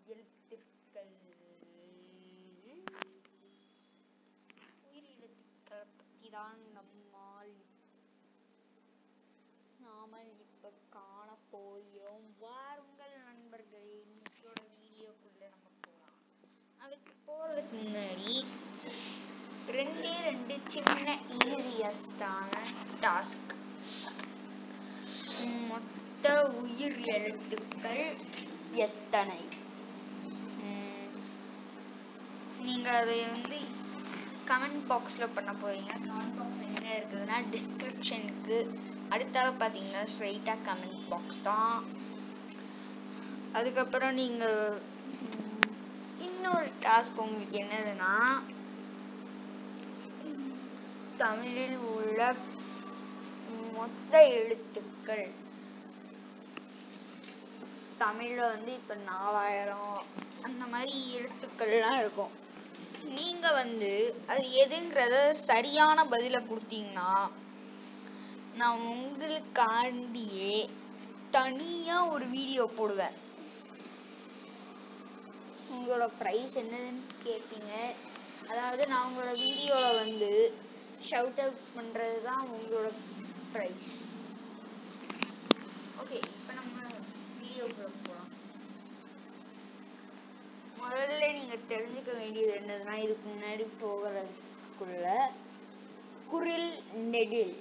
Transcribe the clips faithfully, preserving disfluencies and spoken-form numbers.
எழுத்துக்கள் உயிர் எழுத்துக்கள் பற்றி தான் நம்மால் நாமல் இப்ப காண போகிறோம். வாருங்கள் நண்பர்களே, இன்னைக்கோட வீடியோக்குள்ள நம்ம போகலாம். அதுக்கு போறதுக்கு முன்னாடி ரெண்டே ரெண்டு சின்ன ஈஸியஸ்டான டாஸ்க். மொத்த உயிர் எழுத்துக்கள் எத்தனை? நீங்க அதை வந்து கமெண்ட் பாக்ஸ்ல பண்ண போறீங்க. கமெண்ட் பாக்ஸ் எங்க இருக்குதுன்னா டிஸ்கிரிப்ஷனுக்கு அடுத்தால பார்த்தீங்கன்னா ஸ்ட்ரைட்டாக கமெண்ட் பாக்ஸ் தான். அதுக்கப்புறம் நீங்கள் இன்னொரு டாஸ்க் உங்களுக்கு என்னதுன்னா, தமிழில் உள்ள மொத்த எழுத்துக்கள் தமிழில் வந்து இப்போ நாலாயிரம் அந்த மாதிரி எழுத்துக்கள்லாம் இருக்கும். நீங்கள் வந்து அது எதுங்கிறத சரியான பதிலை கொடுத்தீங்கன்னா நான் உங்களுக்காண்டியே தனியாக ஒரு வீடியோ போடுவேன். உங்களோட ப்ரைஸ் என்னதுன்னு கேட்பீங்க. அதாவது நான் உங்களோட வீடியோவில் வந்து ஷவுட் அவுட் பண்ணுறது தான் உங்களோட ப்ரைஸ். ஓகே, இப்போ நம்ம வீடியோக்குள்ள போகலாம். முதல்ல நீங்கள் தெரிஞ்சுக்க வேண்டியது என்னதுன்னா, இதுக்கு முன்னாடி போகிறதுக்குள்ள குரில் நெடில்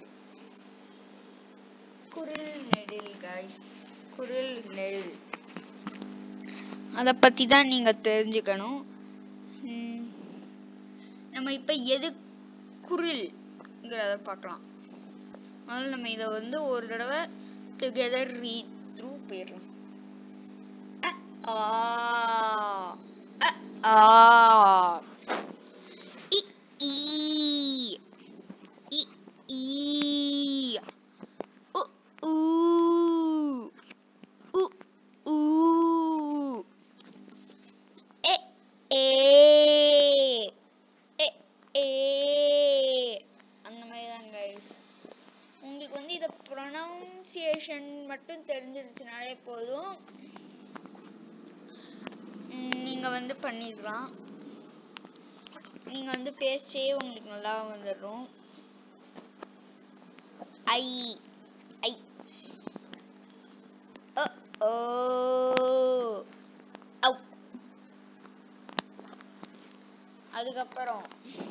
குரில் நெடில் கைஸ் குரில் நெடில் அதை பற்றி தான் நீங்கள் தெரிஞ்சுக்கணும். நம்ம இப்போ எது குரில்ங்கிறத பார்க்கலாம். முதல்ல நம்ம இதை வந்து ஒரு தடவை டுகெதர் ரீட் த்ரூ போயிடலாம். ஆ ஆ இ ஈ இ ஈ உ ஊ உ ஊ எ ஏ எ ஏ அந்த மாதிரி தான் கைஸ். உங்களுக்கு வந்து இதை ப்ரொனவுன்சியேஷன் மட்டும் தெரிஞ்சிருச்சுனாலே போதும், நீங்கள் வந்து பண்ணிடலாம். நீங்கள் வந்து பேஸ்டே உங்களுக்கு நல்லா வந்துடும். ஐ ஐ ஓ ஓ ஔ. அதுக்கப்புறம்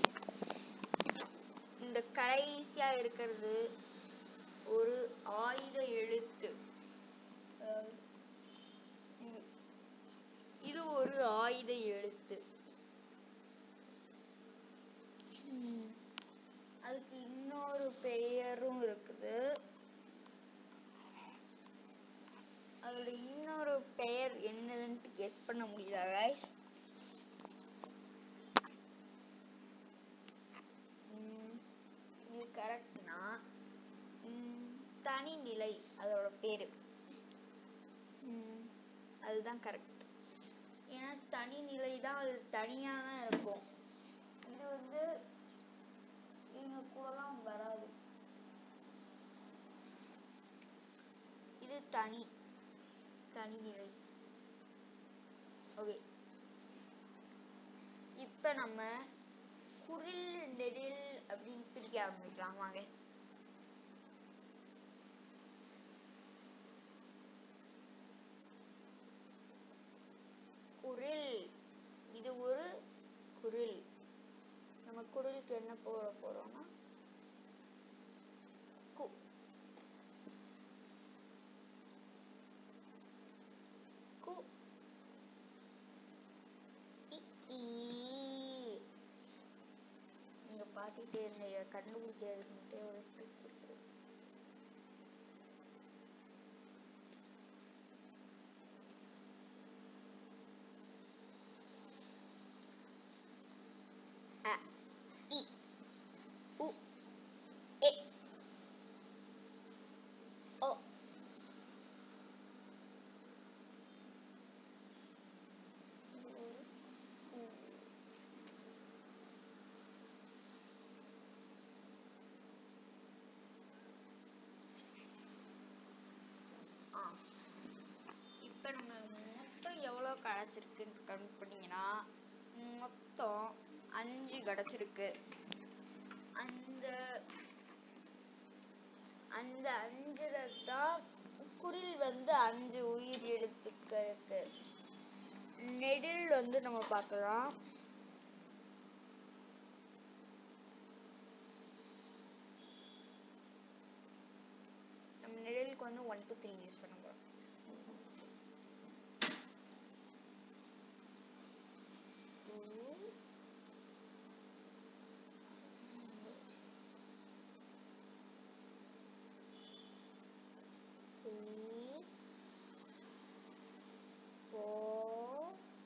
இந்த கடைசியா இருக்கிறது ஒரு ஆயுத எழுத்து. இது ஒரு ஆயுத எழுத்து. அதுக்கு இன்னொரு பெயரும் இருக்குது. அதோட இன்னொரு பெயர் என்னதுன்னு கெஸ் பண்ண முடியுதா கைஸ்? இது கரெக்ட்னா தனிநிலை அதோட பேரு. அதுதான் கரெக்ட். ஏன்னா தனிநிலை தான், அது தனியாக தான் இருக்கும். இது வந்து இவங்க கூடலாம் வராது. இது தனி தனிநிலை. ஓகே, இப்போ நம்ம குரில் நெடில் அப்படின்னு பிரிக்க ஆரம்பிக்கலாம் வாங்க. குரில், இது ஒரு குரில். நம்ம குரிலுக்கு என்ன போட போறோம்னா கு. கு இ ஈ. நீங்க பாத்துட்டே இருங்க, கண்டுபிடிக்கிறதுக்கு ஒரு ட்ரிக் இருக்கு. அ இ உ எ ஓ கிடச்சிருக்குன்னு கவுண்ட் பண்ணிங்கன்னா மொத்தம் அஞ்சு கிடச்சிருக்கு. அந்த அந்த அஞ்சுல தான் குரில் வந்து அஞ்சு உயிர் எழுத்துக்களுக்கு. நெடில் வந்து நம்ம பார்க்கலாம். நம்ம நெடிலுக்கு வந்து ஒன் டூ த்ரீ யூஸ் பண்ண போகிறோம். Three, four,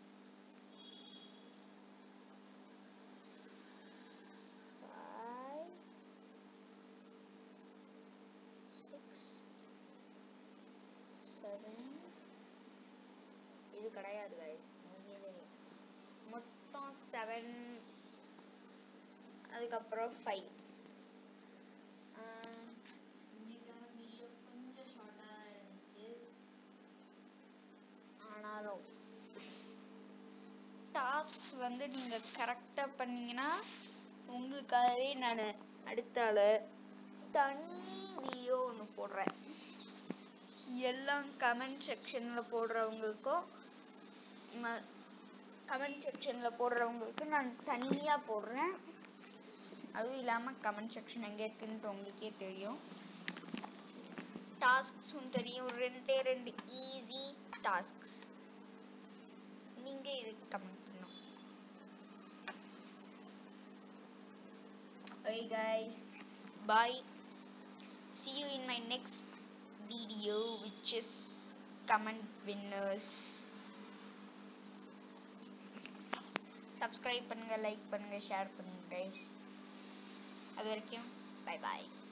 five, six, seven. இது கிடையாது guys, மொத்தம் செவன், அதுக்கப்புறம் ஃபைவ். வீடியோ கொஞ்சம் ஷார்ட்டாக இருந்துச்சு, ஆனாலும் டாஸ்க் வந்து நீங்கள் கரெக்டாக பண்ணீங்கன்னா உங்களுக்காகவே நான் அடுத்தால தனி வீடியோ ஒன்று போடுறேன். எல்லாம் கமெண்ட் செக்ஷனில் போடுறவங்களுக்கும் கமெண்ட் செக்ஷனில் போடுறவங்களுக்கு நான் தனியாக போடுறேன். அதுவும் இல்லாமல் கமெண்ட் செக்ஷன் எங்கே இருக்குன்ட்டு உங்களுக்கே தெரியும். டாஸ்க்ஸும் தெரியும், ரெண்டே ரெண்டு ஈஸி டாஸ்க்ஸ். நீங்கள் இதுக்கு கமெண்ட் பண்ணணும். Okay guys, bye. See you in my next video, which is comment winners. Subscribe பண்ணுங்க, லைக் பண்ணுங்க, ஷேர் பண்ணுங்க guys. அது வரைக்கும் bye bye.